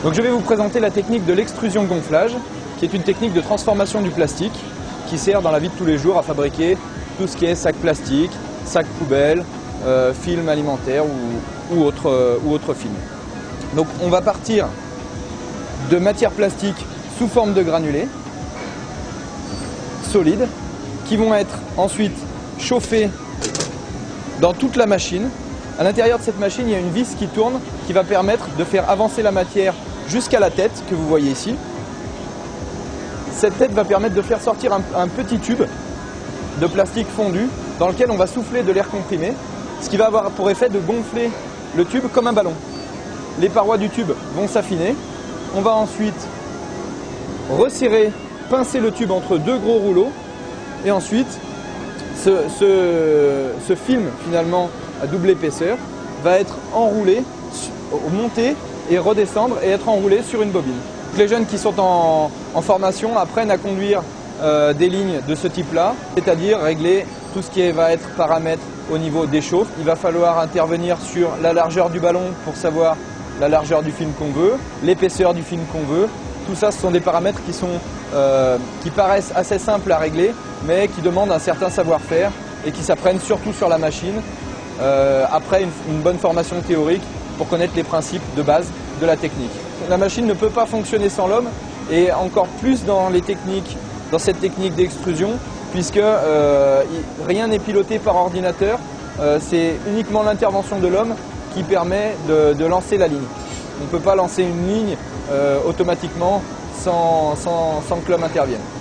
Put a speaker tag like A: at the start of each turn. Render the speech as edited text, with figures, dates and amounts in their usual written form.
A: Donc je vais vous présenter la technique de l'extrusion gonflage, qui est une technique de transformation du plastique qui sert dans la vie de tous les jours à fabriquer tout ce qui est sac plastique, sac poubelle, film alimentaire ou autre film. Donc on va partir de matières plastiques sous forme de granulés solides qui vont être ensuite chauffés dans toute la machine. À l'intérieur de cette machine, il y a une vis qui tourne qui va permettre de faire avancer la matière jusqu'à la tête que vous voyez ici. Cette tête va permettre de faire sortir un petit tube de plastique fondu dans lequel on va souffler de l'air comprimé, ce qui va avoir pour effet de gonfler le tube comme un ballon. Les parois du tube vont s'affiner. On va ensuite resserrer, pincer le tube entre deux gros rouleaux et ensuite ce film finalement à double épaisseur va être enroulé, monter et redescendre et être enroulé sur une bobine. Les jeunes qui sont en formation apprennent à conduire des lignes de ce type-là, c'est-à-dire régler tout ce qui va être paramètres au niveau des chauffe. Il va falloir intervenir sur la largeur du ballon pour savoir la largeur du film qu'on veut, l'épaisseur du film qu'on veut. Tout ça, ce sont des paramètres qui paraissent assez simples à régler, mais qui demandent un certain savoir-faire et qui s'apprennent surtout sur la machine, après une bonne formation théorique pour connaître les principes de base de la technique. La machine ne peut pas fonctionner sans l'homme, et encore plus dans cette technique d'extrusion, puisque rien n'est piloté par ordinateur, c'est uniquement l'intervention de l'homme qui permet de lancer la ligne. On ne peut pas lancer une ligne automatiquement sans que l'homme intervienne.